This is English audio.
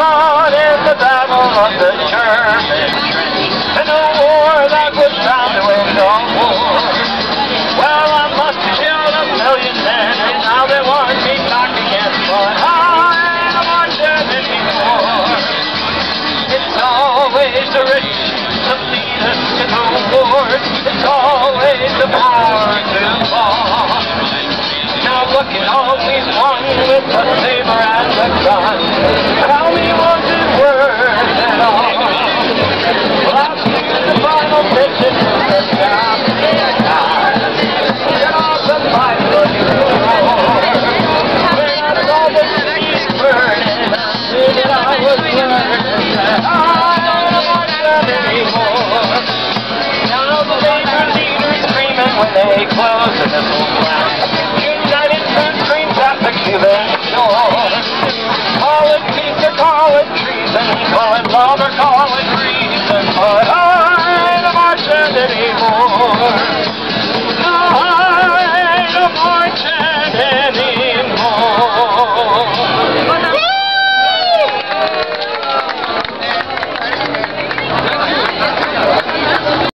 fought in the battle of the German trench, in a war that was bound to end all war. Well, I must have killed 1,000,000 men, and now they want me back again, but I am on dead anymore. It's always the rich that lead us to the wars. It's always the poor to fall. Now look at all we've won with the saber and the gun. Tell me, was it worth it all? Well, I've seen the final pitches of the Japanese time. Get off the fight, look at the war. When I saw the cities burning, I knew that I was learning that I don't want them anymore. Now the labor leaders screaming when they close the missile plant. United Front screams at the Cuban shore. Call it peace or call it treason, call it love or call it